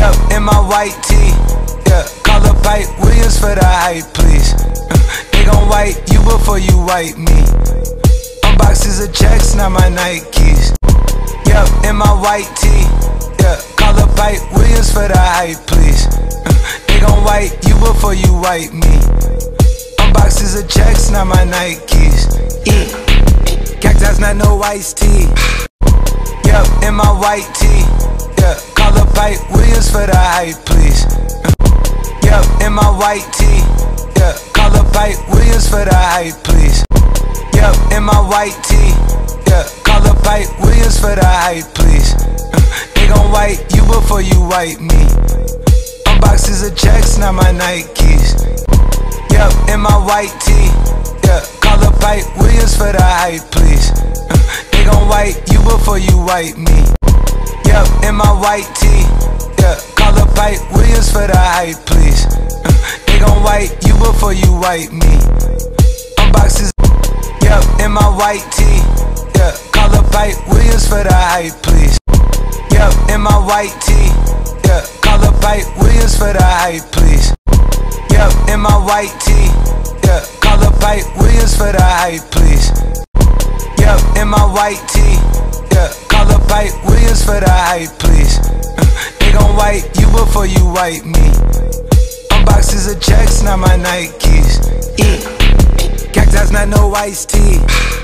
Yup, in my white tee. Yeah, call up Pipe Williams for the hype, please. They gon' wipe you before you wipe me. Boxes of checks, not my Nikes. Yup, in my white tee. Yeah, call up Pipe Williams for the hype, please. They gon' wipe you before you wipe me. Boxes of checks, not my Nikes. Cacti's not no iced tea. Yup, in my white tee. Yeah, call up Pipe Williams for the hype, please. Yup, in my white tee. Yeah, call up Pipe Williams for the hype, please. Yup, in my white tee. Yeah, call up Pipe Williams for the hype, please. They gon' wipe you before you wipe me. Boxes of checks, not my Nikes. Yup, in my white tee. Yeah, call up Pipe Williams for the hype, please. They gon' wipe you before you wipe me. Yup, in my white tee. Yeah, call up Pipe Williams for the hype, please. They gon' wipe you before you wipe me. Boxes. Yup, in my white tee. Yeah, call up Pipe Williams for the hype, please. Yup, in my white tee. Yeah, call up Pipe Williams for the hype, please. Yup, in my white tee. Yeah, call up Pipe Williams for the hype, please. Yup, in my white tee. Yeah, call up Pipe Williams for the hype, please. They gon' wipe you before you wipe me. Boxes of checks, not my Nikes. Cacti's not no iced tea.